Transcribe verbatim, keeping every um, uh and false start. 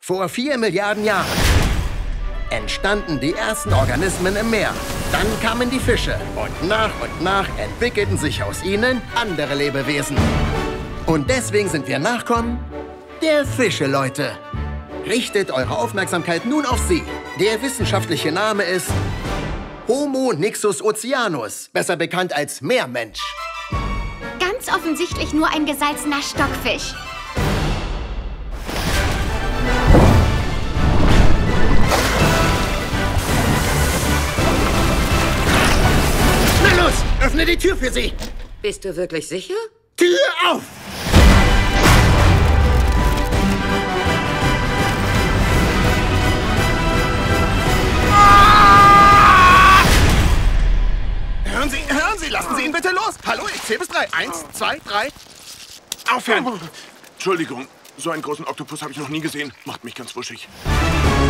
Vor vier Milliarden Jahren entstanden die ersten Organismen im Meer. Dann kamen die Fische und nach und nach entwickelten sich aus ihnen andere Lebewesen. Und deswegen sind wir Nachkommen der Fische-Leute. Richtet eure Aufmerksamkeit nun auf sie. Der wissenschaftliche Name ist Homo nixus oceanus, besser bekannt als Meermensch. Ganz offensichtlich nur ein gesalzener Stockfisch. Na los, öffne die Tür für sie. Bist du wirklich sicher? Tür auf! Hören Sie, hören Sie, lassen Sie ihn bitte los. Hallo, ich zähle bis drei. Eins, zwei, drei. Aufhören. Entschuldigung, so einen großen Oktopus habe ich noch nie gesehen. Macht mich ganz wuschig.